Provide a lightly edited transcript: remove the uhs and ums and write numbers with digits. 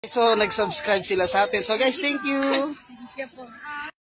So, nag-subscribe sila sa atin. So guys, thank you. Thank you po.